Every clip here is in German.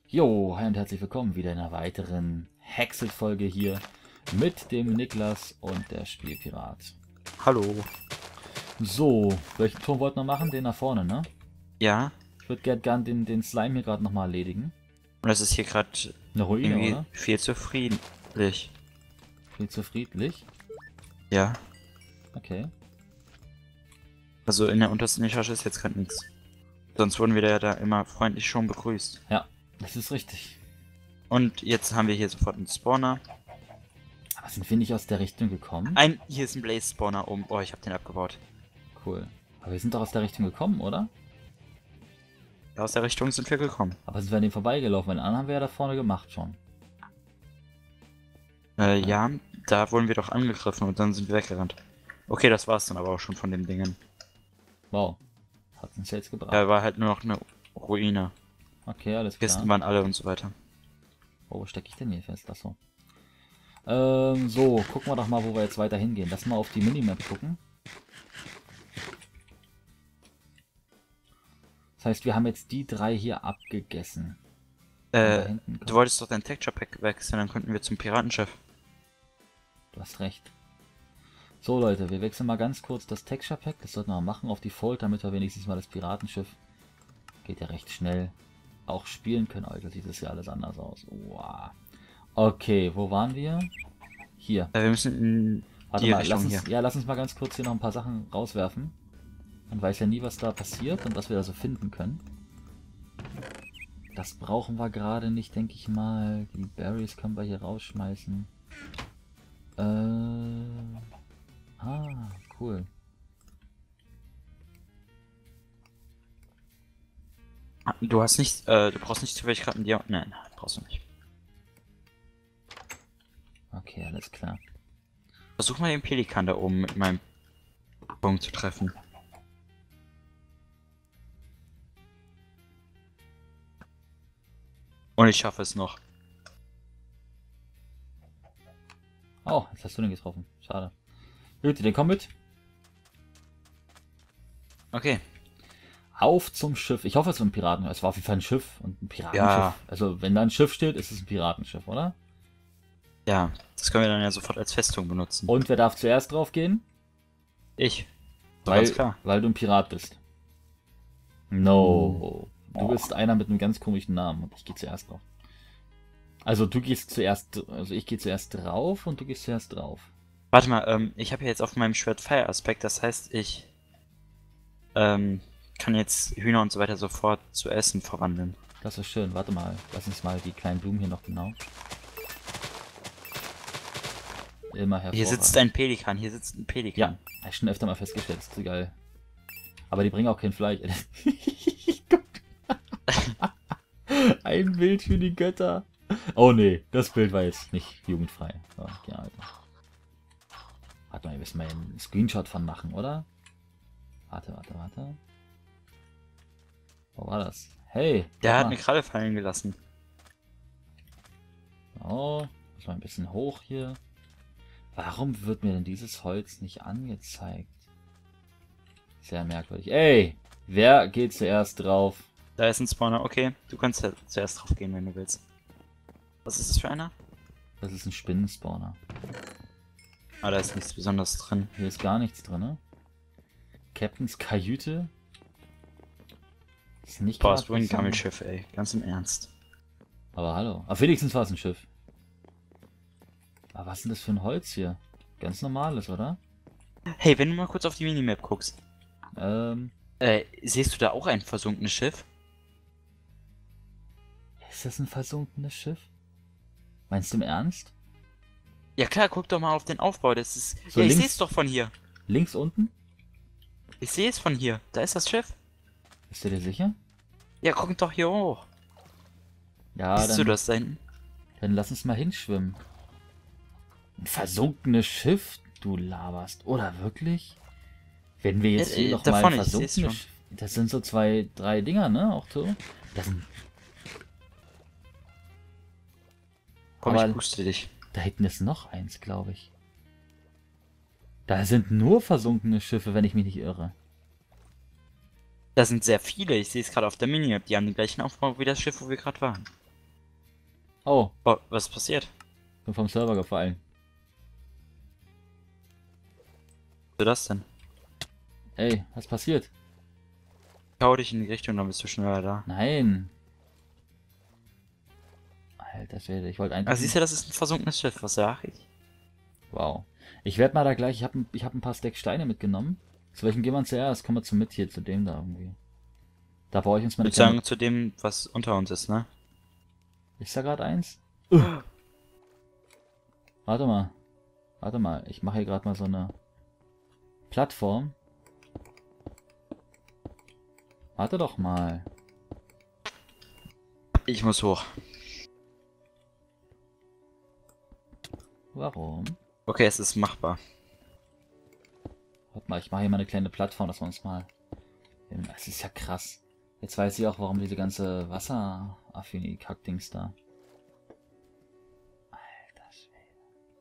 Jo, hi und herzlich willkommen wieder in einer weiteren Hexet-Folge hier mit dem Niklas und der Spielpirat. Hallo. So, welchen Turm wollten wir machen? Den nach vorne, ne? Ja, Ich würde gern den Slime hier gerade nochmal erledigen. und das ist hier gerade Eine Ruine, irgendwie oder? viel zu friedlich. Viel zu friedlich. Ja, Okay. also in der untersten Etage ist jetzt gerade nichts. Sonst wurden wir ja da immer freundlich schon begrüßt. Ja, das ist richtig. Und jetzt haben wir hier sofort einen Spawner. Aber sind wir nicht aus der Richtung gekommen? Hier ist ein Blaze Spawner oben. Oh, ich habe den abgebaut. Cool. Aber wir sind doch aus der Richtung gekommen, oder? Ja, aus der Richtung sind wir gekommen. Aber sind wir an dem vorbeigelaufen? Den anderen haben wir ja da vorne gemacht schon. Ja, da wurden wir doch angegriffen und dann sind wir weggerannt. Okay, das war's dann aber auch schon von den Dingen. Wow. Hat uns jetzt gebracht. Da war halt nur noch eine Ruine. Okay, alles klar. Kisten waren alle und so weiter. Oh, wo stecke ich denn hier fest? Achso. So, gucken wir doch mal, wo wir jetzt weiter hingehen. Lass mal auf die Minimap gucken. Das heißt, wir haben jetzt die drei hier abgegessen. Da hinten Du kommt- wolltest doch dein Texture Pack wechseln, dann könnten wir zum Piratenschiff. Du hast recht. So Leute, wir wechseln mal ganz kurz das Texture Pack. Das sollten wir mal machen auf Default, damit wir wenigstens mal das Piratenschiff, geht ja recht schnell, auch spielen können. Alter, sieht das ja alles anders aus. Wow. Okay, wo waren wir? Hier. Wir müssen in Warte die mal, Richtung lass hier. uns, ja, lass uns mal ganz kurz hier noch ein paar Sachen rauswerfen. Man weiß ja nie, was da passiert und was wir da so finden können. Das brauchen wir gerade nicht, denke ich mal. Die Berries können wir hier rausschmeißen. Cool. Du hast nicht, du brauchst nicht zufällig gerade einen Diamant. Nein, brauchst du nicht. Okay, alles klar. Versuch mal den Pelikan da oben mit meinem Bogen zu treffen. Und ich schaffe es noch. Oh, jetzt hast du den getroffen. Schade. Gut, den komm mit. Okay. Auf zum Schiff. Ich hoffe, es ist ein Piraten. Es war auf jeden Fall ein Schiff und ein Piratenschiff. Ja. Also, wenn da ein Schiff steht, ist es ein Piratenschiff, oder? Ja, das können wir dann ja sofort als Festung benutzen. Und wer darf zuerst drauf gehen? Ich. So ganz klar. Weil du ein Pirat bist. No. Du bist einer mit einem ganz komischen Namen und ich gehe zuerst drauf. Also du gehst zuerst, also ich gehe zuerst drauf und du gehst zuerst drauf. Warte mal, ich habe ja jetzt auf meinem Schwert Fire Aspekt, das heißt, ich kann jetzt Hühner und so weiter sofort zu Essen verwandeln. Das ist schön. Warte mal. Lass uns mal die kleinen Blumen hier noch genau. Immer hervorragend. Hier sitzt ein Pelikan, hier sitzt ein Pelikan. Ja, hab ich schon öfter mal festgestellt. Ist so geil. Aber die bringen auch kein Fleisch. Ein Bild für die Götter. Oh nee, das Bild war jetzt nicht jugendfrei. So, ja, Alter. Warte mal, wir müssen mal einen Screenshot von machen, oder? Warte. Wo war das? Hey! Der guck hat mal. eine Kralle fallen gelassen. So, muss mal ein bisschen hoch hier. Warum wird mir denn dieses Holz nicht angezeigt? Sehr merkwürdig. Ey! Wer geht zuerst drauf? Da ist ein Spawner, okay. Du kannst ja zuerst drauf gehen, wenn du willst. Was ist das für einer? Das ist ein Spinnenspawner. Ah, da ist nichts Besonderes drin. Hier ist gar nichts drin, ne? Captains Kajüte? Ist nicht Boah, grad ist wohl ein besonders. Gammelschiff, ey. Ganz im Ernst. Aber hallo. Aber wenigstens war es ein Schiff. Aber was ist denn das für ein Holz hier? Ganz normales, oder? Hey, wenn du mal kurz auf die Minimap guckst. Ähm, Siehst du da auch ein versunkenes Schiff? ist das ein versunkenes Schiff? Meinst du im Ernst? Ja klar, guck doch mal auf den Aufbau. Das ist. So ja, ich links- sehe es doch von hier. Links unten? Ich sehe es von hier. Da ist das Schiff. Bist du dir sicher? Ja, guck doch hier hoch. Ja, Siehst du dann, das da hinten? dann lass uns mal hinschwimmen. Ein versunkenes Schiff? Du laberst. Oder wirklich? Wenn wir jetzt hier noch da mal ein vorne, ich seh's versunkenes schon. Schiff... Das sind so 2, 3 Dinger, ne? Auch so. Das sind... Komm, Aber- ich puste dich. Da hinten ist noch eins, glaube ich. Da sind nur versunkene Schiffe, wenn ich mich nicht irre. Da sind sehr viele. Ich sehe es gerade auf der Minimap. Die haben den gleichen Aufbau wie das Schiff, wo wir gerade waren. Oh, Oh, was ist passiert? bin vom Server gefallen. Was ist das denn? Ey, was passiert? Hau dich in die Richtung, dann bist du schneller da. Nein. Alter Schwede, ich wollte Ah, eigentlich... siehst du, das ist ein versunkenes Schiff, was sag ich? Wow. Ich werde mal da gleich... Ich hab ein paar Stack Steine mitgenommen. Zu welchem gehen wir zuerst? Kommen wir zu mit hier, zu dem da irgendwie. Da baue ich uns mal Ich eine würde kleine... sagen, zu dem, was unter uns ist, ne? Ist da gerade eins? Warte mal. Warte mal. Ich mache hier gerade mal so eine Plattform. Warte doch mal. Ich muss hoch. Warum? Okay, es ist machbar. Warte mal, ich mache hier mal eine kleine Plattform, dass wir uns mal... Es ist ja krass. Jetzt weiß ich auch, warum diese ganze Wasseraffinity-Kack-Dings da. Alter Schwede.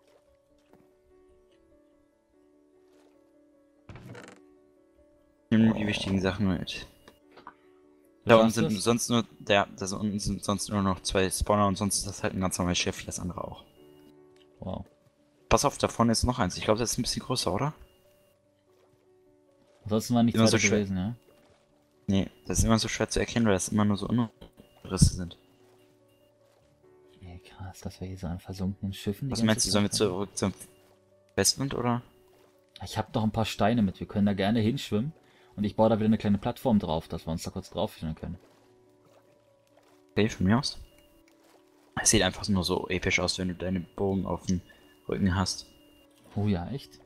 Nimm die wichtigen Sachen mit. Du Da unten schaffst sind es? sonst nur, da unten sind sonst nur noch 2 Spawner und sonst ist das halt ein ganz normales Schiff, wie das andere auch. Wow. Pass auf, da vorne ist noch eins. Ich glaube, das ist ein bisschen größer, oder? Ansonsten war nichts Immer so weiter schwer. gewesen, ja? Nee, das ist immer so schwer zu erkennen, weil das immer nur so Umrisse sind. Ey, krass, dass wir hier so an versunkenen Schiffen die Was ganze meinst du, sollen wir Zeit haben. zurück zum Festland, oder? Ich habe doch ein paar Steine mit. Wir können da gerne hinschwimmen. Und ich baue da wieder eine kleine Plattform drauf, dass wir uns da kurz draufstellen können. Okay, von mir aus. Es sieht einfach nur so episch aus, wenn du deinen Bogen auf dem Rücken hast. Oh ja, echt?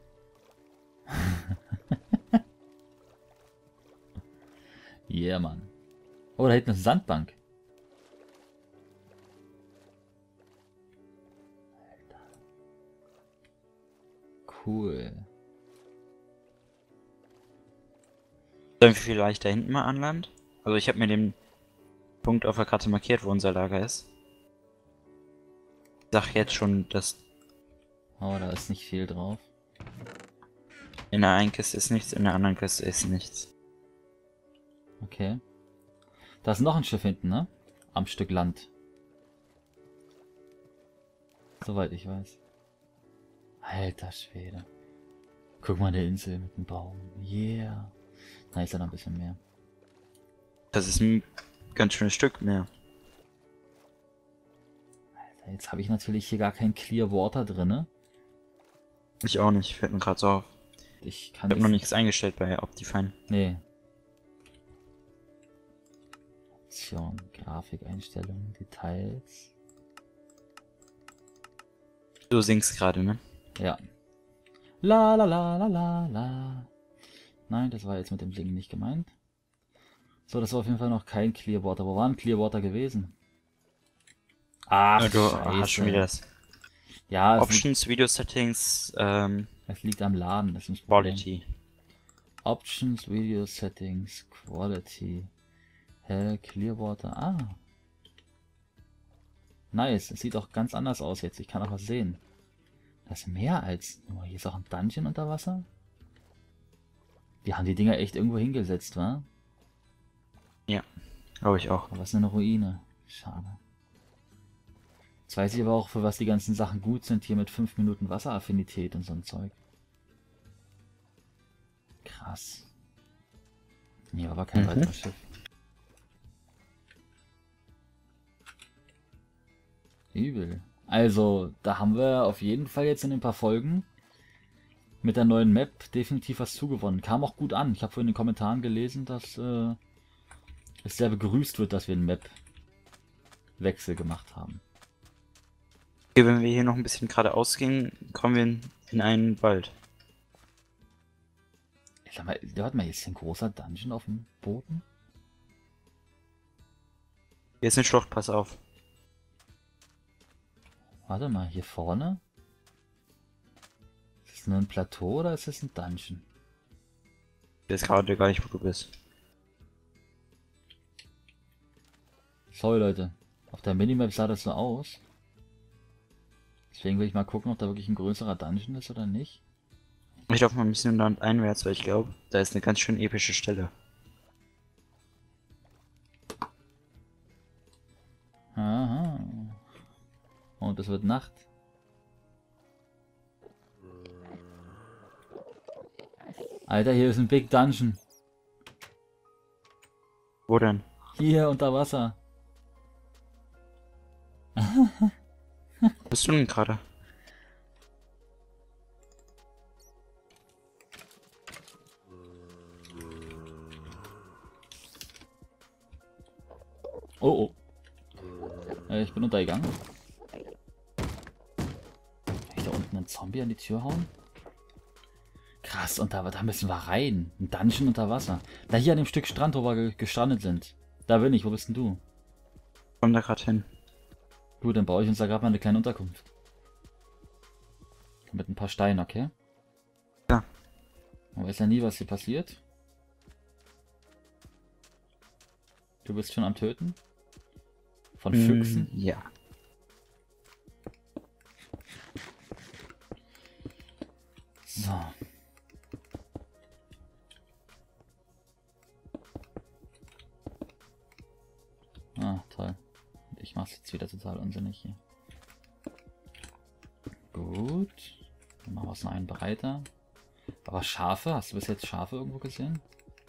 Yeah, Mann. Oh, da hinten ist eine Sandbank. Cool. Sollen wir vielleicht da hinten mal an Land? Also ich habe mir den Punkt auf der Karte markiert, wo unser Lager ist. Ich sag jetzt schon, dass Oh, da ist nicht viel drauf. in der einen Kiste ist nichts, in der anderen Kiste ist nichts. Okay. Da ist noch ein Schiff hinten, ne? Am Stück Land. Soweit ich weiß. Alter Schwede. Guck mal, eine Insel mit einem Baum. Yeah. Da ist ja noch ein bisschen mehr. Das ist ein ganz schönes Stück mehr. Alter, jetzt habe ich natürlich hier gar kein Clear Water drinne. Ich auch nicht, fällt mir gerade so auf. Ich Ich kann habe noch jetzt... nichts eingestellt bei Optifine. Nee. Option, Grafikeinstellungen, Details. Du singst gerade, ne? Ja. La la la la la la. Nein, das war jetzt mit dem Singen nicht gemeint. So, das war auf jeden Fall noch kein Clearwater. Wo war ein Clearwater gewesen? Ach, Du hast schon wieder scheiße. das. Ja, Options, Video Settings, es liegt am Laden, das ist ein Problem. Quality. Options, Video Settings, Quality. Hä, Clearwater. Ah. Nice, es sieht auch ganz anders aus jetzt. Ich kann auch was sehen. Das ist mehr als nur. Hier ist auch ein Dungeon unter Wasser. Die haben die Dinger echt irgendwo hingesetzt, wa? Ja, glaube ich auch. Aber was ist eine Ruine? Schade. Jetzt weiß ich aber auch, für was die ganzen Sachen gut sind, hier mit 5 Minuten Wasseraffinität und so ein Zeug. Krass. Hier war aber kein weiteres Schiff. Übel. Also, da haben wir auf jeden Fall jetzt in ein paar Folgen mit der neuen Map definitiv was zugewonnen. Kam auch gut an. Ich habe vorhin in den Kommentaren gelesen, dass es sehr begrüßt wird, dass wir einen Map-Wechsel gemacht haben. Okay, wenn wir hier noch ein bisschen geradeaus gehen, kommen wir in einen Wald. Ich sag mal, warte mal, hier ist hier ein großer Dungeon auf dem Boden? Hier ist eine Schlucht, pass auf. Warte mal, hier vorne? Ist das nur ein Plateau oder ist das ein Dungeon? Ich weiß gerade gar nicht, wo du bist. Sorry Leute, auf der Minimap sah das so aus. Deswegen will ich mal gucken, ob da wirklich ein größerer Dungeon ist oder nicht. Ich laufe mal ein bisschen landeinwärts, weil ich glaube, da ist eine ganz schön epische Stelle. Aha. und es wird Nacht. Alter, hier ist ein Big Dungeon. Wo denn? Hier unter Wasser. Wo bist du denn gerade? Oh, oh. Ich bin untergegangen. Kann ich da unten einen Zombie an die Tür hauen? Krass, und da müssen wir rein. Ein Dungeon unter Wasser. Da hier an dem Stück Strand, wo wir gestrandet sind. Da bin ich, wo bist denn du? Komm da gerade hin. Gut, dann baue ich uns da gerade mal eine kleine Unterkunft. Mit ein paar Steinen, okay? Ja. Man weiß ja nie, was hier passiert. Du bist schon am Töten? Von Füchsen? Ja. So. Ah, toll. Und ich mach's jetzt wieder total unsinnig hier. Gut. Dann machen wir es noch einen breiter. Aber Schafe? Hast du bis jetzt Schafe irgendwo gesehen?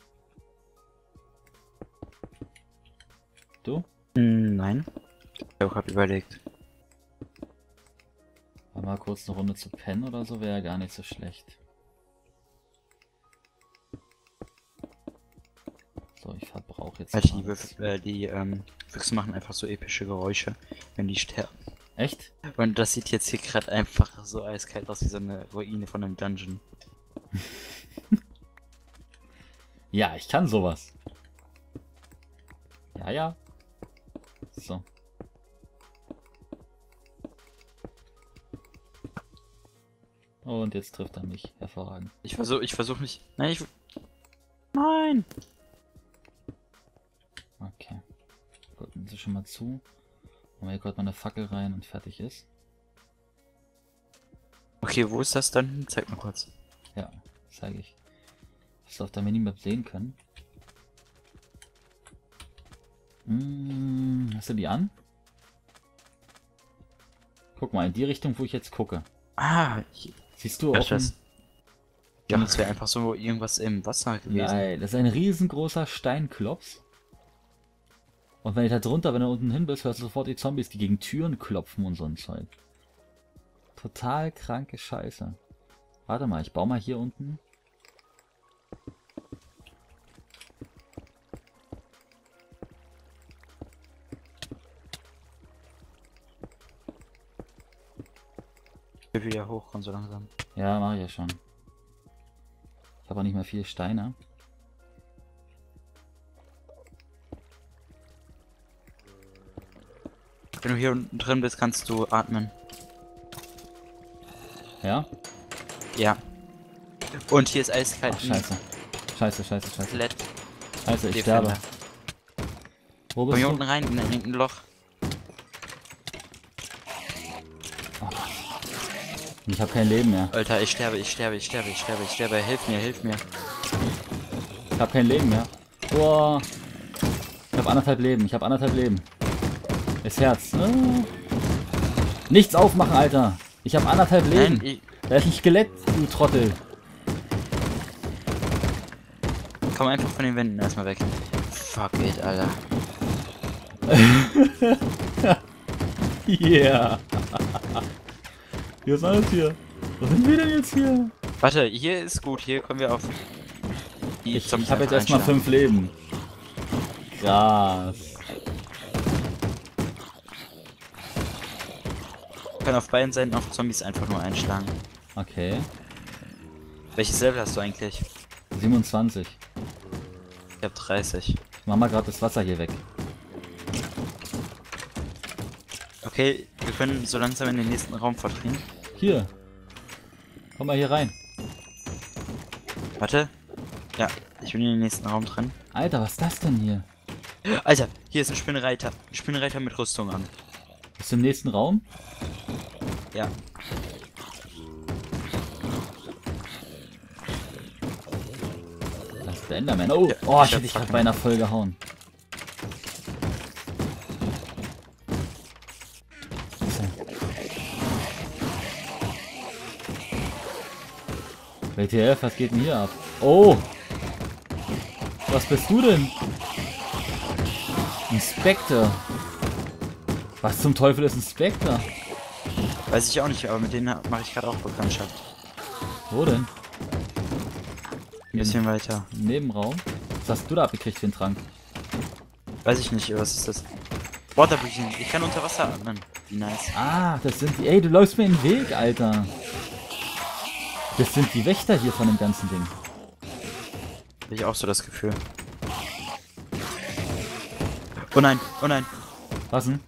Du? Nein. Ich habe gerade überlegt. Mal kurz eine Runde zu pennen oder so wäre ja gar nicht so schlecht. So, ich verbrauche jetzt. Alter, mal die Füchse machen einfach so epische Geräusche, wenn die sterben. Echt? Und das sieht jetzt hier gerade einfach so eiskalt aus wie so eine Ruine von einem Dungeon. Ja, ich kann sowas. Ja, ja. So. Und jetzt trifft er mich. Hervorragend. Ich versuche mich. Nein, Nein! Okay. Gut, dann ist es schon mal zu. Machen wir hier gerade mal eine Fackel rein und fertig ist. Okay, wo ist das dann? Zeig mal kurz. Ja, zeige ich. Was wir auf der Minimap sehen können. Hast du die an? Guck mal, in die Richtung, wo ich jetzt gucke. Ah, Siehst du ja, auch? das. Ja, das wäre einfach so irgendwas im Wasser gewesen. Nein, das ist ein riesengroßer Steinklops. Und wenn ich da drunter, wenn du unten hin bist, hörst du sofort die Zombies, die gegen Türen klopfen und so ein Zeug. Total kranke Scheiße. Warte mal, ich baue mal hier unten. Ich will wieder hochkommen so langsam. Ja, mache ich ja schon. Ich habe auch nicht mehr viel Steine. Wenn du hier unten drin bist, kannst du atmen. Ja? Ja. Und hier ist eiskalt. Ach, scheiße. Scheiße, scheiße, scheiße. Skelett. Scheiße, ich Defender. sterbe. Wo Komm bist hier du? unten rein, in irgendein Loch. Ich habe kein Leben mehr. Alter, ich sterbe. Hilf mir. Ich habe kein Leben mehr. Boah. Ich habe anderthalb Leben. Das Herz. Nichts aufmachen, Alter. Ich habe anderthalb Leben. Nein, Da ist ein Skelett, du Trottel. komm einfach von den Wänden erstmal weg. Fuck it, Alter. Yeah. Hier ist alles hier. Wo sind wir denn jetzt hier? Warte, hier ist gut. Hier kommen wir auf. Ich habe jetzt erstmal 5 Leben. Krass. Ich kann auf beiden Seiten auf Zombies einfach nur einschlagen. Okay. Welches Level hast du eigentlich? 27. Ich hab 30. Ich mach mal gerade das Wasser hier weg. Okay, wir können so langsam in den nächsten Raum verdringen. Hier. Komm mal hier rein. Warte. Ja, ich bin in den nächsten Raum drin. Alter, was ist das denn hier? Alter, hier ist ein Spinnreiter. Ein Spinnreiter mit Rüstung an. Bist du im nächsten Raum? Ja. Das ist der Enderman. Oh, Ja, oh, ich ich hätte hab dich gerade fucking- beinahe voll gehauen. WTF, was geht denn hier ab? Oh! Was bist du denn? Ein Spectre. Was zum Teufel ist ein Spectre? Weiß ich auch nicht, aber mit denen mache ich gerade auch Bekanntschaft. Wo denn? Ein bisschen weiter. Im Nebenraum? Was hast du da abgekriegt für einen Trank? Weiß ich nicht, was ist das? Waterbreathing. Ich kann unter Wasser atmen. Wie nice. Ah, das sind die... Ey, du läufst mir in den Weg, Alter. Das sind die Wächter hier von dem ganzen Ding. Hab ich auch so das Gefühl. Oh nein, oh nein. Was denn?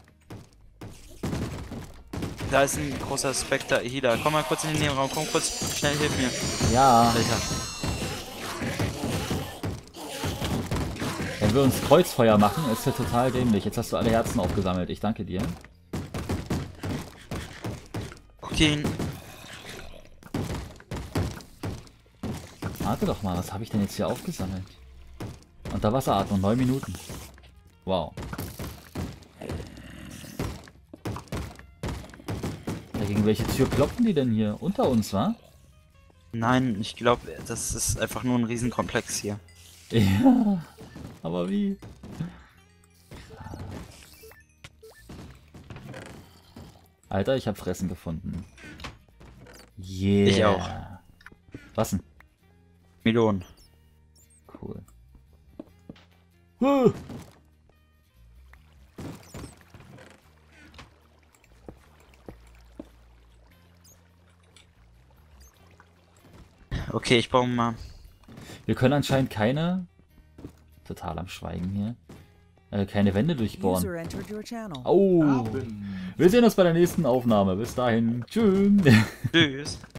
Da ist ein großer Spectre Healer. Komm mal kurz in den Nebenraum. Komm kurz. Schnell, hilf mir. Ja. Alter. Wenn wir uns Kreuzfeuer machen, ist ja total dämlich. Jetzt hast du alle Herzen aufgesammelt. Ich danke dir. Guck dir ihn. Warte doch mal, was habe ich denn jetzt hier aufgesammelt? Unter Wasseratmung, 9 Minuten. Wow. Gegen welche Tür klopfen die denn hier? Unter uns, wa? Nein, ich glaube, das ist einfach nur ein Riesenkomplex hier. Ja, aber wie? Alter, ich habe Fressen gefunden. Yeah. Ich auch. Was denn? Melonen. Cool. Okay, ich brauche mal. Wir können anscheinend keine... Total am Schweigen hier. Keine Wände durchbohren. Oh. Wir sehen uns bei der nächsten Aufnahme. Bis dahin. Tschüss. Tschüss.